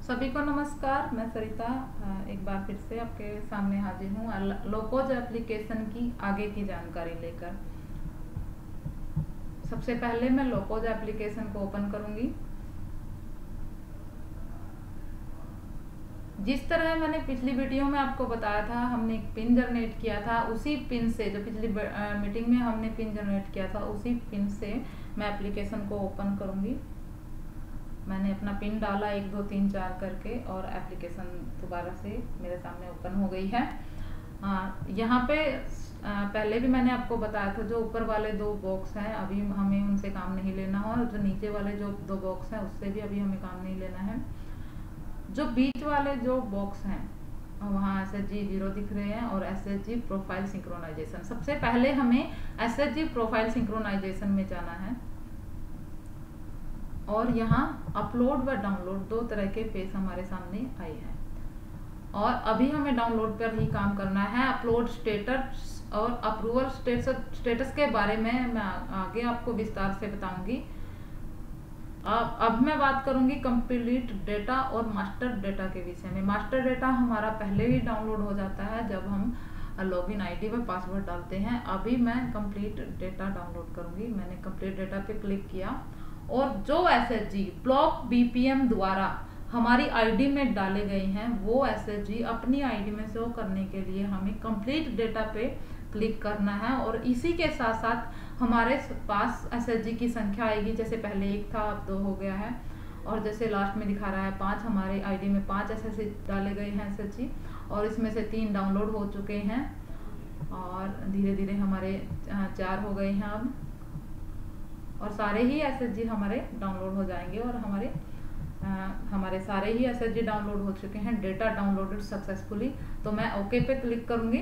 सभी को नमस्कार। मैं सरिता एक बार फिर से आपके सामने हाजिर हूँ लोकोज एप्लीकेशन की आगे की जानकारी लेकर। सबसे पहले मैं लोकोज एप्लीकेशन को ओपन करूंगी। जिस तरह मैंने पिछली वीडियो में आपको बताया था, हमने एक पिन जनरेट किया था, उसी पिन से जो पिछली मीटिंग में हमने पिन जनरेट किया था उसी पिन से मैं एप्लीकेशन को ओपन करूंगी। मैंने अपना पिन डाला 1 2 3 4 करके और एप्लीकेशन दोबारा से मेरे सामने ओपन हो गई है। यहाँ पे पहले भी मैंने आपको बताया था, जो ऊपर वाले 2 बॉक्स हैं अभी हमें उनसे काम नहीं लेना है, और जो नीचे वाले जो 2 बॉक्स हैं उससे भी अभी हमें काम नहीं लेना है। जो बीच वाले जो बॉक्स हैं वहाँ SHG 0 दिख रहे हैं और SHG प्रोफाइल सिंक्रोनाइजेशन। सबसे पहले हमें SHG प्रोफाइल सिंक्रोनाइजेशन में जाना है और यहाँ अपलोड व डाउनलोड 2 तरह के पेज हमारे सामने आए हैं और अभी हमें डाउनलोड पर ही काम करना है। अपलोड स्टेटस और अप्रूवल स्टेटस के बारे में मैं आगे आपको विस्तार से बताऊंगी। अब मैं बात करूंगी कंप्लीट डेटा और मास्टर डेटा के विषय में। मास्टर डेटा हमारा पहले ही डाउनलोड हो जाता है जब हम लॉगिन आईडी व पासवर्ड डालते हैं। अभी मैं कंप्लीट डेटा डाउनलोड करूंगी। मैंने कंप्लीट डेटा पे क्लिक किया और जो SHG ब्लॉक BPM द्वारा हमारी आईडी में डाले गए हैं वो SHG अपनी आईडी में शो करने के लिए हमें कंप्लीट डेटा पे क्लिक करना है। और इसी के साथ साथ हमारे पास SHG की संख्या आएगी। जैसे पहले 1 था, अब 2 हो गया है, और जैसे लास्ट में दिखा रहा है 5, हमारे आईडी में 5 SHG डाले गए हैं SHG, और इसमें से 3 डाउनलोड हो चुके हैं और धीरे धीरे हमारे 4 हो गए हैं अब, और सारे ही SHG हमारे डाउनलोड हो जाएंगे और हमारे सारे ही SHG डाउनलोड हो चुके हैं। Data downloaded successfully. तो मैं ओके पे क्लिक करूंगी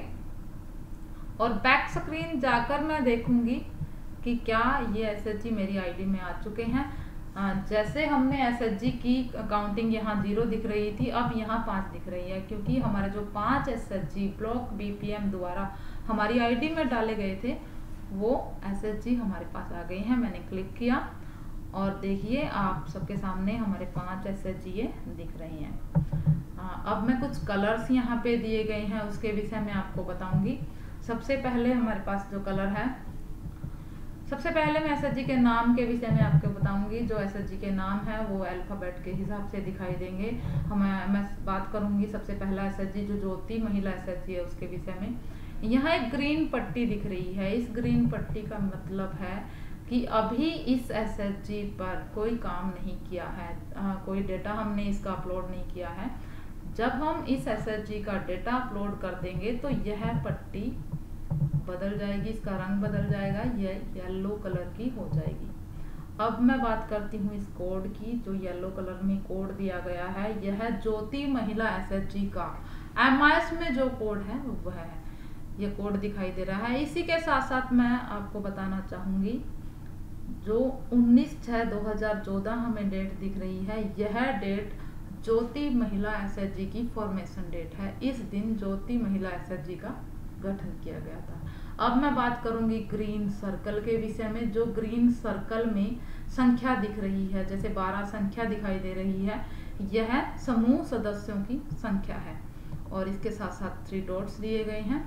और बैक स्क्रीन जाकर मैं देखूंगी कि क्या ये SHG मेरी आईडी में आ चुके हैं। जैसे हमने SHG की काउंटिंग यहाँ 0 दिख रही थी, अब यहाँ 5 दिख रही है, क्योंकि हमारे जो 5 SHG ब्लॉक BPM द्वारा हमारी आईडी में डाले गए थे वो SHG हमारे पास आ गए हैं। मैंने क्लिक किया और देखिए आप सबके सामने हमारे 5 SHG ये दिख रही हैं। अब मैं कुछ कलर्स यहाँ पे दिए गए हैं उसके विषय में आपको बताऊंगी। सबसे पहले हमारे पास जो कलर है, सबसे पहले मैं SHG के नाम के विषय में आपको बताऊंगी। जो SHG के नाम है वो अल्फाबेट के हिसाब से दिखाई देंगे। मैं बात करूंगी सबसे पहला SHG जो ज्योति महिला SHG है उसके विषय में। यहाँ एक ग्रीन पट्टी दिख रही है। इस ग्रीन पट्टी का मतलब है कि अभी इस SHG पर कोई काम नहीं किया है, कोई डेटा हमने इसका अपलोड नहीं किया है। जब हम इस SHG का डेटा अपलोड कर देंगे तो यह पट्टी बदल जाएगी, इसका रंग बदल जाएगा, यह येलो कलर की हो जाएगी। अब मैं बात करती हूँ इस कोड की। जो येलो कलर में कोड दिया गया है यह ज्योति महिला SHG का MIS में जो कोड है वह है, ये कोड दिखाई दे रहा है। इसी के साथ साथ मैं आपको बताना चाहूंगी जो 19/6/2014 हमें डेट दिख रही है, यह डेट ज्योति महिला SHG की फॉर्मेशन डेट है। इस दिन ज्योति महिला SHG का गठन किया गया था। अब मैं बात करूंगी ग्रीन सर्कल के विषय में। जो ग्रीन सर्कल में संख्या दिख रही है, जैसे 12 संख्या दिखाई दे रही है, यह समूह सदस्यों की संख्या है। और इसके साथ साथ 3 डॉट्स दिए गए हैं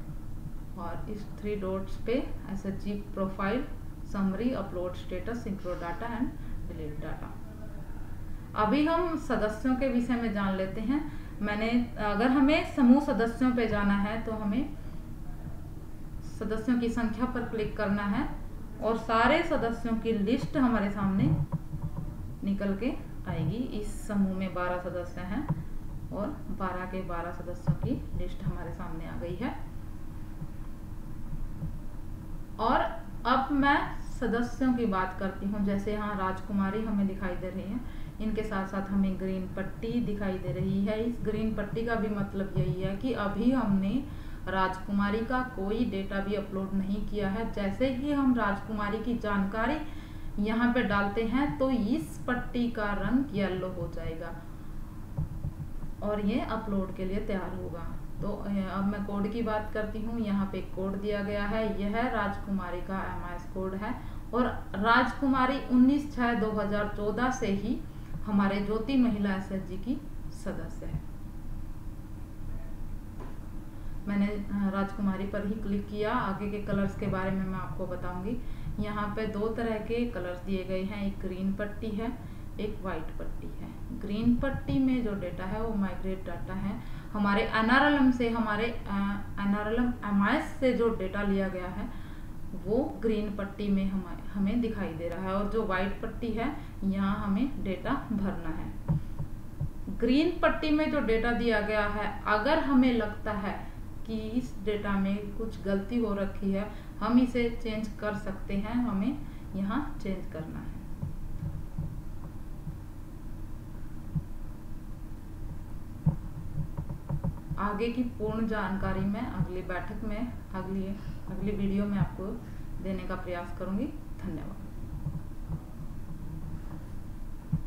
और इस 3 डॉट्स पे SHG profile summary upload status synchro data and delete data. अभी हम सदस्यों के विषय में जान लेते हैं। अगर हमें समूह सदस्यों पे जाना है तो हमें सदस्यों की संख्या पर क्लिक करना है और सारे सदस्यों की लिस्ट हमारे सामने निकल के आएगी। इस समूह में 12 सदस्य हैं और 12 के 12 सदस्यों की लिस्ट हमारे सामने आ गई है। और अब मैं सदस्यों की बात करती हूँ। जैसे यहाँ राजकुमारी हमें दिखाई दे रही है, इनके साथ साथ हमें ग्रीन पट्टी दिखाई दे रही है। इस ग्रीन पट्टी का भी मतलब यही है कि अभी हमने राजकुमारी का कोई डेटा भी अपलोड नहीं किया है। जैसे ही हम राजकुमारी की जानकारी यहाँ पे डालते हैं तो इस पट्टी का रंग येलो हो जाएगा और ये अपलोड के लिए तैयार होगा। तो अब मैं कोड की बात करती हूँ। यहाँ पे कोड दिया गया है, यह राजकुमारी का MIS कोड है और राजकुमारी 19/6/2014 से ही हमारे ज्योति महिला SHG की सदस्य है। मैंने राजकुमारी पर ही क्लिक किया। आगे के कलर्स के बारे में मैं आपको बताऊंगी। यहाँ पे दो तरह के कलर्स दिए गए हैं, एक ग्रीन पट्टी है, एक वाइट पट्टी है। ग्रीन पट्टी में जो डेटा है वो माइग्रेट डाटा है। हमारे एनआरएलएम से, हमारे एनआरएलएम एमआईएस से जो डेटा लिया गया है वो ग्रीन पट्टी में हमें दिखाई दे रहा है, और जो वाइट पट्टी है यहाँ हमें डेटा भरना है। ग्रीन पट्टी में जो डेटा दिया गया है, अगर हमें लगता है कि इस डेटा में कुछ गलती हो रखी है, हम इसे चेंज कर सकते हैं, हमें यहाँ चेंज करना है। आगे की पूर्ण जानकारी मैं अगली बैठक में, अगली वीडियो में आपको देने का प्रयास करूंगी। धन्यवाद।